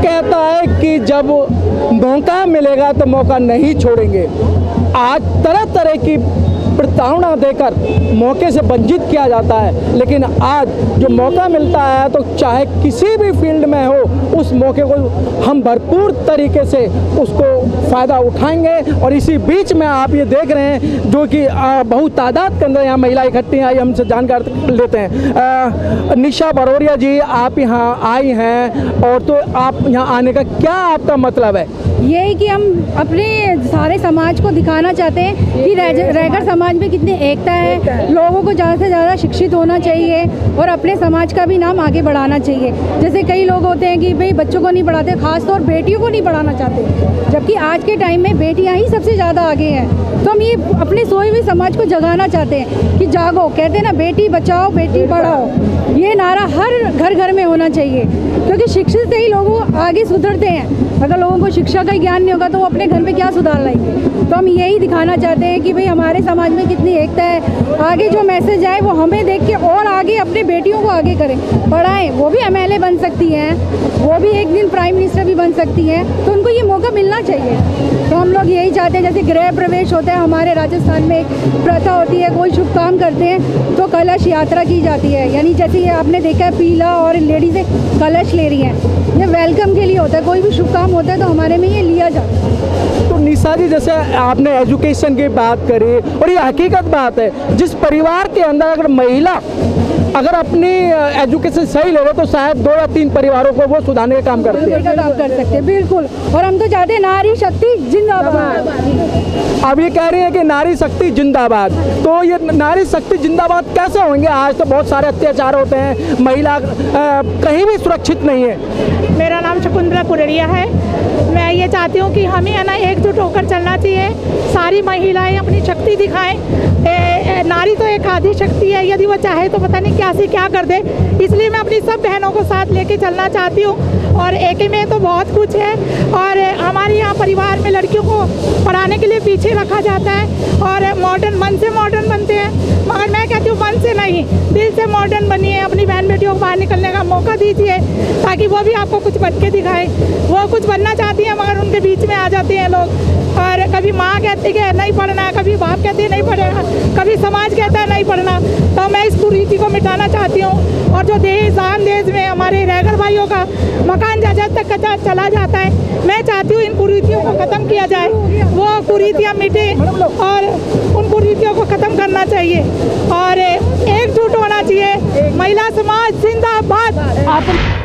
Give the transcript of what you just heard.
कहता है कि जब मौका मिलेगा तो मौका नहीं छोड़ेंगे। आज तरह तरह की प्रताड़ना देकर मौके से वंचित किया जाता है, लेकिन आज जो मौका मिलता है तो चाहे किसी भी फील्ड में हो, उस मौके को हम भरपूर तरीके से उसको फ़ायदा उठाएंगे। और इसी बीच में आप ये देख रहे हैं जो कि बहुत तादाद के अंदर यहाँ महिला इकट्ठी आई, हमसे जानकारी लेते हैं। निशा बरोरिया जी, आप यहाँ आई हैं और तो आप यहाँ आने का क्या आपका मतलब है? यही कि हम अपने सारे समाज को दिखाना चाहते हैं कि रायगढ़ समाज में कितनी एकता है। लोगों को ज़्यादा से ज़्यादा शिक्षित होना चाहिए और अपने समाज का भी नाम आगे बढ़ाना चाहिए। जैसे कई लोग होते हैं कि भाई बच्चों को नहीं पढ़ाते, खासतौर बेटियों को नहीं पढ़ाना चाहते, जबकि आज के टाइम में बेटियां ही सबसे ज़्यादा आगे हैं। तो हम ये अपने सोए हुए समाज को जगाना चाहते हैं कि जागो, कहते हैं ना, बेटी बचाओ बेटी पढ़ाओ, ये नारा हर घर घर में होना चाहिए, क्योंकि शिक्षित ही लोग आगे सुधरते हैं। अगर लोगों को शिक्षा का ज्ञान नहीं होगा तो वो अपने घर में क्या सुधार लाएंगे। तो हम यही दिखाना चाहते हैं कि भाई हमारे समाज में कितनी एकता है। आगे जो मैसेज आए वो हमें देख के और आगे अपने बेटियों को आगे करें, पढ़ाएं। वो भी MLA बन सकती हैं, वो भी एक दिन प्राइम मिनिस्टर भी बन सकती हैं, तो उनको ये मौका मिलना चाहिए। तो हम लोग यही चाहते हैं, जैसे गृह प्रवेश होता है हमारे राजस्थान में, एक प्रथा होती है, कोई शुभ काम करते हैं तो कलश यात्रा की जाती है। यानी जैसे ये आपने देखा है पीला और लेडीज़ें कलश ले रही हैं, ये वेलकम के लिए होता है। कोई भी शुभ काम होता है तो हमारे में ये लिया जाता है। तो निशा जी, जैसे आपने एजुकेशन की बात करी और ये हकीकत बात है, जिस परिवार के अंदर अगर महिला अगर अपनी एजुकेशन सही ले लो तो शायद 2 या 3 परिवारों को वो सुधारने का काम करते हैं। काम कर सकते हैं, बिल्कुल। और हम तो चाहते हैं नारी शक्ति जिंदाबाद। अब ये कह रही है कि नारी शक्ति जिंदाबाद, तो ये नारी शक्ति जिंदाबाद कैसे होंगे? आज तो बहुत सारे अत्याचार होते हैं, महिला कहीं भी सुरक्षित नहीं है। मेरा नाम शकुंतला पुररिया है। मैं ये चाहती हूँ कि हमें है ना एकजुट होकर चलना चाहिए, सारी महिलाएं अपनी शक्ति दिखाएं। नारी तो एक आधी शक्ति है, यदि वो चाहे तो पता नहीं क्या से क्या कर दे। इसलिए मैं अपनी सब बहनों को साथ लेके चलना चाहती हूँ। और एक में तो बहुत कुछ है, और हमारे यहाँ परिवार में लड़कियों को पढ़ाने के लिए पीछे रखा जाता है और मॉडर्न मन से मॉडर्न बनते हैं, मगर मैं कहती हूँ मन से नहीं, दिल से मॉडर्न बनिए। अपनी बहन बेटियों को बाहर निकलने का मौका दीजिए ताकि वो भी आपको कुछ बन के दिखाए। वो कुछ बनना चाहती हैं मगर उनके बीच में आ जाते हैं लोग, और कभी माँ कहती है नहीं पढ़ना, कभी बाप कहते हैं नहीं पढ़ना, कभी समाज कहता है नहीं पढ़ना। तो मैं इस कुरीति को मिटाना चाहती हूँ। और जो दान देश में हमारे रायगढ़ भाइयों का मकान जायदाद तक कच्चा चला जाता है, मैं चाहती हूँ इन कुरीतियों को ख़त्म किया जाए, वो कुरीतियाँ मिटे और उन कुरीतियों को ख़त्म करना चाहिए और एकजुट होना चाहिए। महिला समाज जिंदाबाद।